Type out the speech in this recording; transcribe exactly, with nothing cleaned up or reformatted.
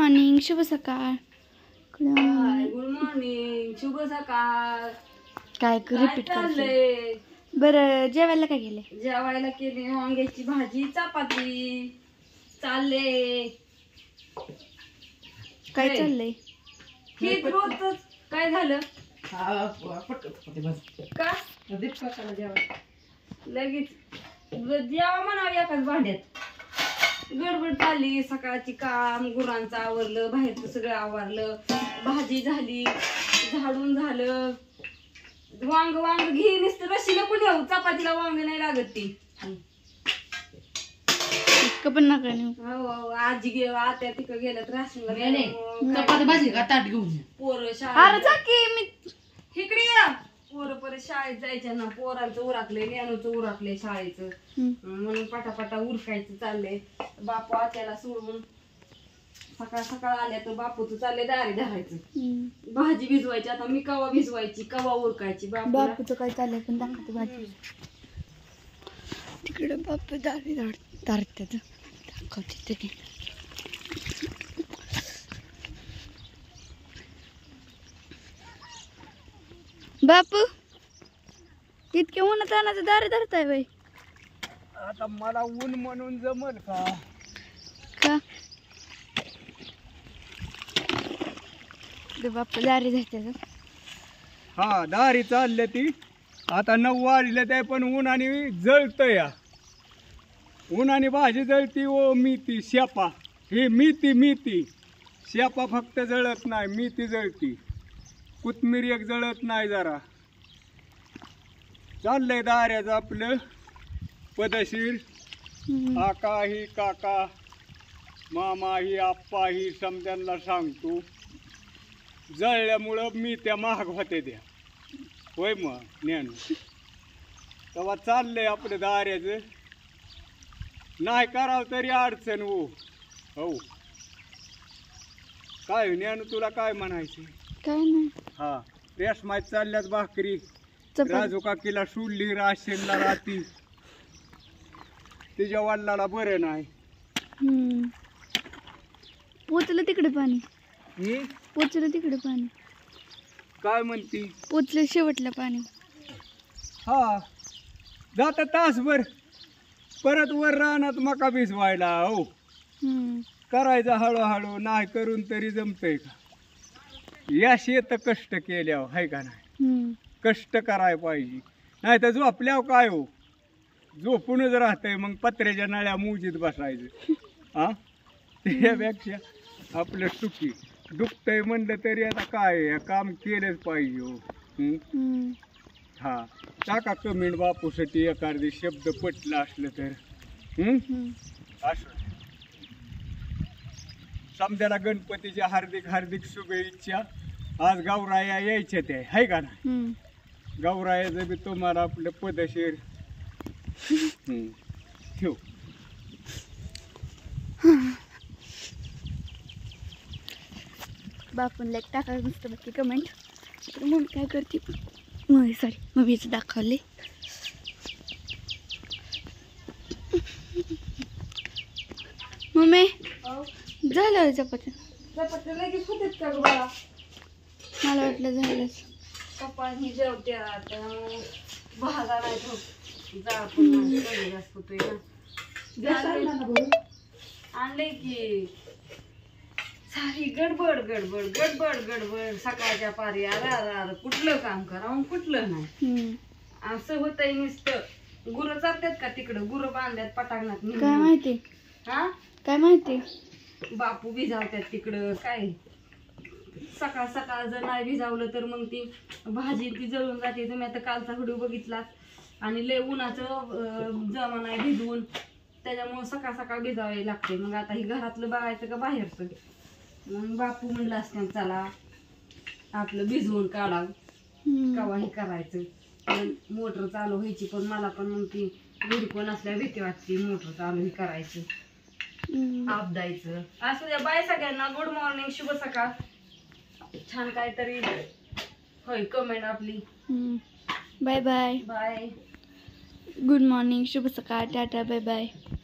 Morning, शुभ सकाळ. Good morning, शुभ सकाळ. काय रिपीट चाललंय? बरं, जेवायला काय केले? जेवायला केली वांग्याची भाजी, चपाती चालले. काय चाललंय? हे रोजच काय झालं का लगेच जेवा म्हणावं एकाच भांड्यात. गडबड चालली, सकाळची काम, गुरांचं आवरलं, बाहेरचं सगळं आवरलं, भाजी झाली, झाडून झालं. वांग वांग घे नुसतं रशीला पण येऊ, चपातीला वांग नाही लागत ती. पण नका नेऊ. हो हो, आजी गे आत्या तिकडे गेल्यात राशीला. चपाती भाजी का ताट घेऊन पोरं अरे शाळेत जा की मी इकडे या. पोरं परत शाळेत जायच्या ना, पोरांचं उराकले, ज्ञानूचं उराकले शाळेचं, म्हणून पटापटा उरकायचं चाललंय. बापू आत्याला सोडून सकाळ सकाळ आल्या तर बापूचं चाललंय दारी धरायचं. भाजी भिजवायची, आता मी कवा भिजवायची कवा उरकायची. बापू बापूचं काय चाललंय पण दाखवते भाजी. तिकडे बापू दारी दारतात दाखवते ते. बापू इतके उन्हात आणायचं दारी धरताय बाई. आता मला ऊन म्हणून जमल का? का ते बापू दारी धरतात. हा, दारी चालले ती. आता नऊ वाजले ते पण उन्हाने जळत या. उन्हाने भाजी जळती ओ मेथी शेपा. ही मेथी मेथी शेपा फक्त जळत नाही, मेथी जळती. कोथमीर एक जळत नाही जरा. चाललंय दाऱ्याचं आपलं पदशीर. काका ही काका, मामा ही आप्पा ही समद्यांना सांगतो. जळल्यामुळं मी त्या महाग होते द्या. होय मग ज्ञान. तेव्हा चाललंय आपलं दाऱ्याचं. नाही करावं तरी अडचण हो. हो काय ज्ञान, तुला काय म्हणायचं? काय नाही. हा, रेशमात चालल्यात भाकरी. चपाती. राजू काकीला सोडली राशनला राती. तिच्या वडिलाला बरं नाही. हम्म पोचलं तिकडे पाणी. ही पोचलं तिकडे पाणी. काय म्हणती? पोचलं शेवटलं पाणी. हा, जात तासभर परत वर रानात मका भिजवायला. हो हम्म करायचं हळूहळू. नाही करून तरी जमतंय का? या शेत कष्ट केल्यावर हाय का नाही? हम्म कष्ट करायला पाहिजे. नाही तर झोपल्यावर काय हो, झोपूनच राहतंय. मग पत्र्याच्या नळ्या मुजीत बसायचं. हा, त्यापेक्षा आपलं सुखी दुखतंय म्हणलं तरी आता काय आहे, काम केलंच पाहिजे हो. हम्म? हम्म हा, टाका कमेंट बापूसाठी एखादी शब्द पटला असलं तर. हम्म हम्म असं समजायला गणपतीच्या हार्दिक हार्दिक शुभेच्छा. आज गौराया यायच्या ते हाय का ना? हम्म गौरायाचं बी तुम्हाला आपलं पदशीर. हम्म. ठेव. बापूनला एक टाका मस्त बाकी कमेंट. तर मग काय करते मग सॉरी मूवीच दाखवले. मम्मी झालं चपाती. चपात्या लगेच होतात का ग बाळा? मला वाटलं झालंच. पप्पा ही जेवत्यात, भाजा नाही ठेव जा आपण जास्त होतोय ना. आणले की सारी गडबड गडबड गडबड गडबड सकाळच्या पारी. अरे अरे अरे कुठलं काम करावं कुठलं नाही हम्म असं होतंय नुसतं. गुरं चालतात का तिकडं? गुरं बांधल्यात पटांगणात. काय माहिती हा, काय माहिती. बापू भिजावतात तिकडं. काय सकाळ सकाळ जर नाही भिजावलं तर मग ती भाजी ती जळून जाते. तुम्ही आता कालचा व्हिडिओ बघितला आणि लय उन्हाचं जमा नाही भिजवून, त्याच्यामुळं सकाळ सकाळ भिजावे लागते. मग आता ही घरातलं बघायचं का बाहेरचं? मग बापू म्हणलं असतं चला आपलं भिजवून काढावं, कवा हे करायचं. पण मोटर चालू व्हायची, पण मला पण मग ती विडको नसल्या भीती वाटते. मोटर चालू हे करायचं, आपदायचं. असू द्या. बाय सगळ्यांना. गुड मॉर्निंग, शुभ सकाळ. छान काहीतरी होय कमेंट आपली. Bye bye. Bye. Good morning, शुभ सकाळ, टाटा, बाय बाय.